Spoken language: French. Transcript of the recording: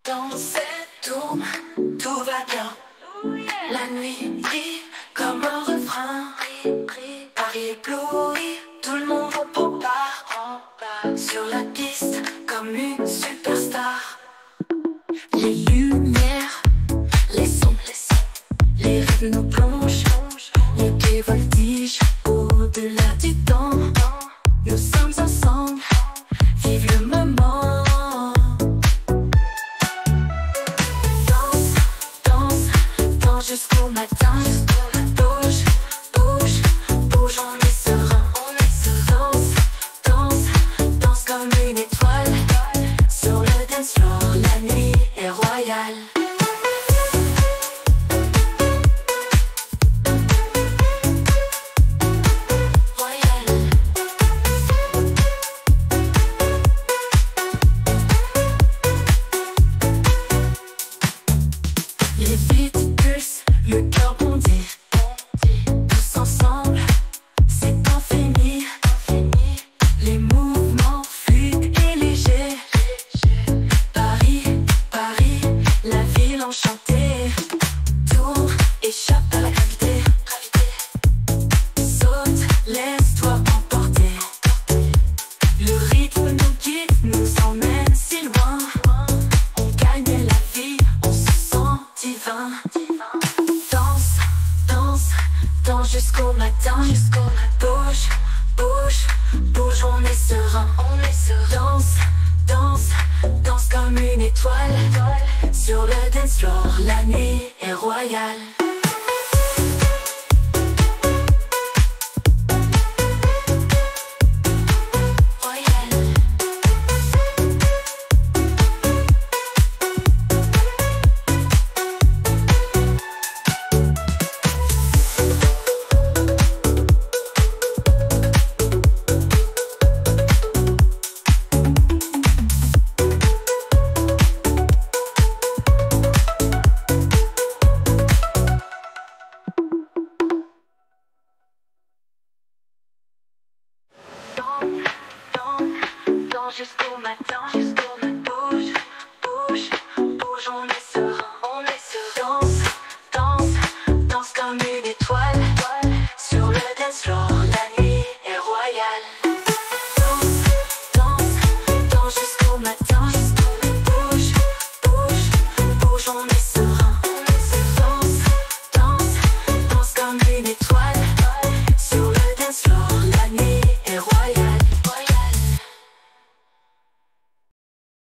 Dans cette tourne, tout va bien. La nuit brille comme un refrain. Paris ébloui, tout le monde reprend part. Sur la piste comme une superstar. Les lumières, les sons, les rêves nous plongent. Les pieds voltigent au-delà du temps. Nous sommes ensemble, vive le moment. Danse, danse, danse jusqu'au matin. Bouge, bouge, bouge, on est serein. Danse, danse, danse comme une étoile. Sur le dance floor, la nuit est royale. Les beats pulsent, le cœur bondit. Tous ensemble, c'est infini. Les mouvements fluides et légers. Paris, Paris, la ville enchantée. Tourne, échappe à la gravité. Saute, laisse-toi emporter. Le rythme nous guide, nous emmène si loin. On gagne la vie, on se sent divin. Danse, danse, danse jusqu'au matin. Bouge, bouge, bouge, on est serein. Danse, danse, danse comme une étoile. Sur le dance floor, la nuit est royale.